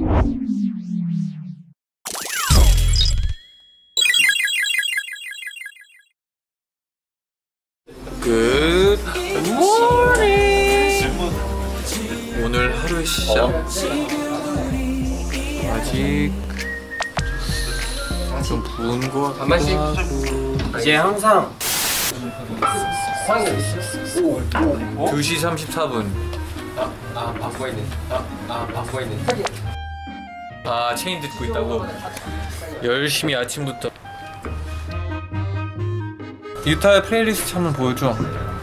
Good morning. 오늘 하루의 시작. 아직 좀 부은 거 같기도 하고. 이제 항상 2시 34분. 바꿔 있네. 바꿔 있네. 아, 체인 듣고 있다고? 열심히 아침부터. 유타의 플레이리스트 한번 보여줘.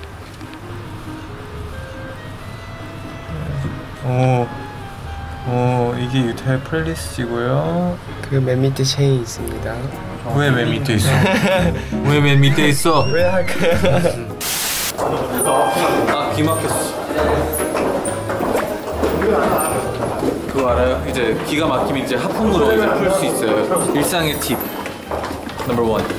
이게 유타의 플레이리스트고요. 그 맨 밑에 체인 있습니다. 왜 맨 밑에 있어? 왜 맨 밑에 있어? 왜 할까요? 아, 귀 막혔어. 그거 알아요? 이제 기가 막히면 이제 하품으로 이제 풀 수 있어요. 일상의 팁 넘버 1.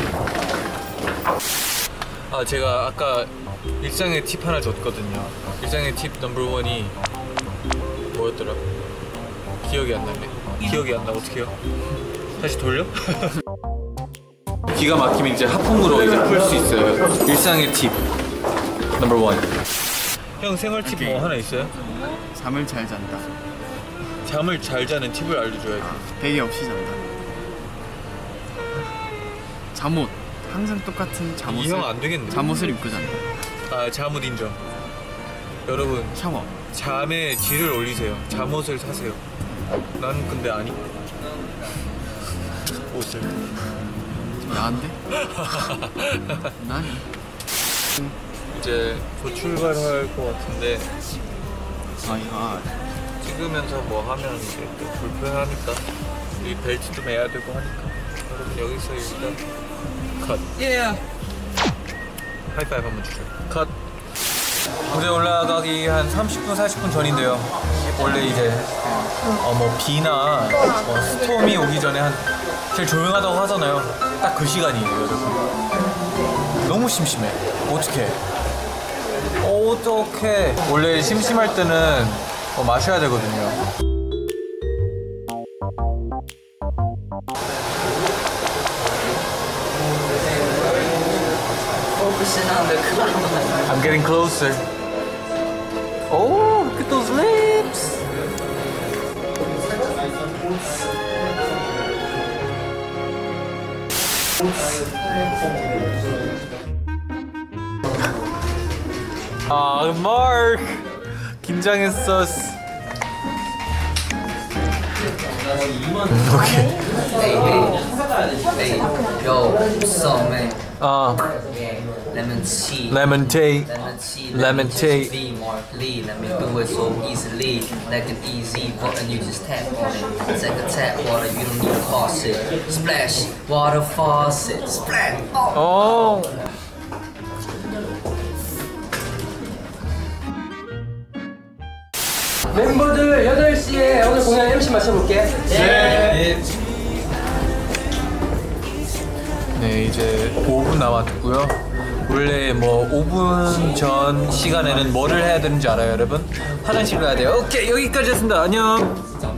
아, 제가 아까 일상의 팁 하나 줬거든요. 일상의 팁 넘버 1이 뭐였더라? 기억이 안 나네. 기억이 안 나. 어떡해요? 다시 돌려? 기가 막히면 이제 하품으로 이제 풀 수 있어요. 일상의 팁 넘버 1. 형 생활 팁 뭐 하나 있어요? 잠을 잘 잔다. 잠을 잘 자는 팁을 알려줘야지. 베개 없이 잔다. 잠옷 항상 똑같은 잠옷을. 이 형 안 되겠네. 잠옷을 입고 잔다. 아, 잠옷 인정. 여러분, 샤워. 잠의 질을 올리세요. 잠옷을 사세요. 난 근데 안 입고 옷을. 야한데? 난 이제 곧 출발할 것 같은데 아야. 찍으면서 뭐 하면 이제 또 불편하니까 이 벨트도 매야 되고 하니까 여러분 여기서 일단 컷. 하이파이브 한번 주세요. 컷. 무대 올라가기 한 30분 40분 전인데요. 원래 이제 뭐 비나 스톰이 오기 전에 한 제일 조용하다고 하잖아요. 딱 그 시간이에요, 여러분. 너무 심심해. 어떡해. 원래 심심할 때는 마셔야 되거든요. I'm getting closer. Oh, look at those lips. 아, 마크 긴장했어. 오케이. Hey, yo, what's up, man? Lemon tea. Lemon tea. Lemon tea. V Mark Lee, let me do it so easily. Like an easy button, you just tap on it. It's like a tap water, you don't need a faucet. Splash, water faucet. Splash. 어. 멤버들 8시에 오늘 공연 MC 맞춰볼게. 네, 이제 5분 남았고요. 원래 뭐 5분 전 시간에는 뭐를 해야 되는지 알아요, 여러분? 화장실 가야 돼요. 오케이, 여기까지였습니다. 안녕.